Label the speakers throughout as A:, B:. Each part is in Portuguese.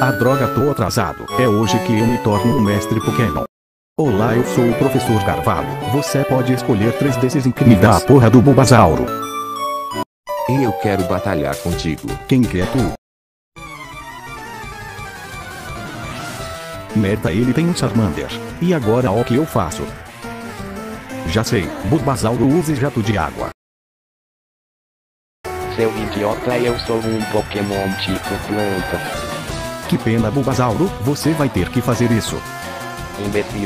A: A droga, tô atrasado. É hoje que eu me torno um mestre Pokémon. Olá, eu sou o Professor Carvalho. Você pode escolher 3 desses incríveis. Me dá a porra do Bulbasauro.
B: E eu quero batalhar contigo.
A: Quem que é tu? Merda, ele tem um Charmander. E agora o que eu faço? Já sei, Bulbasauro use jato de água.
C: Seu idiota, eu sou um Pokémon tipo planta.
A: Que pena, Bulbasauro, você vai ter que fazer isso.
C: Imbecil.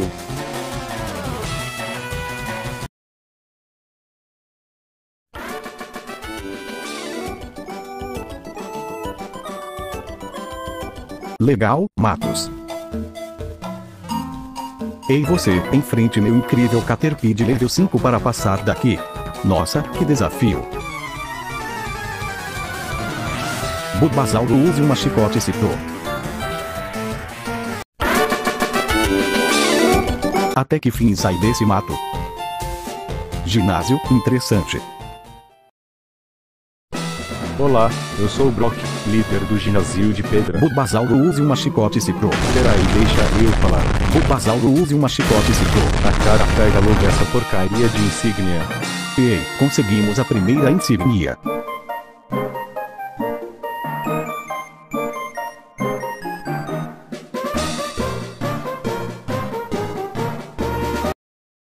A: Legal, Matos. Ei você, enfrente meu incrível Caterpie de level 5 para passar daqui. Nossa, que desafio. Bulbasauro use uma chicote ciclo. Até que fim sai desse mato. Ginásio, interessante.
D: Olá, eu sou o Brock, líder do ginásio de pedra.
A: Bulbasauro use uma chicote ciclo.
D: Peraí, deixa eu falar.
A: Bulbasauro use uma chicote ciclo.
D: A cara pega logo essa porcaria de insígnia.
A: Ei, conseguimos a primeira insígnia.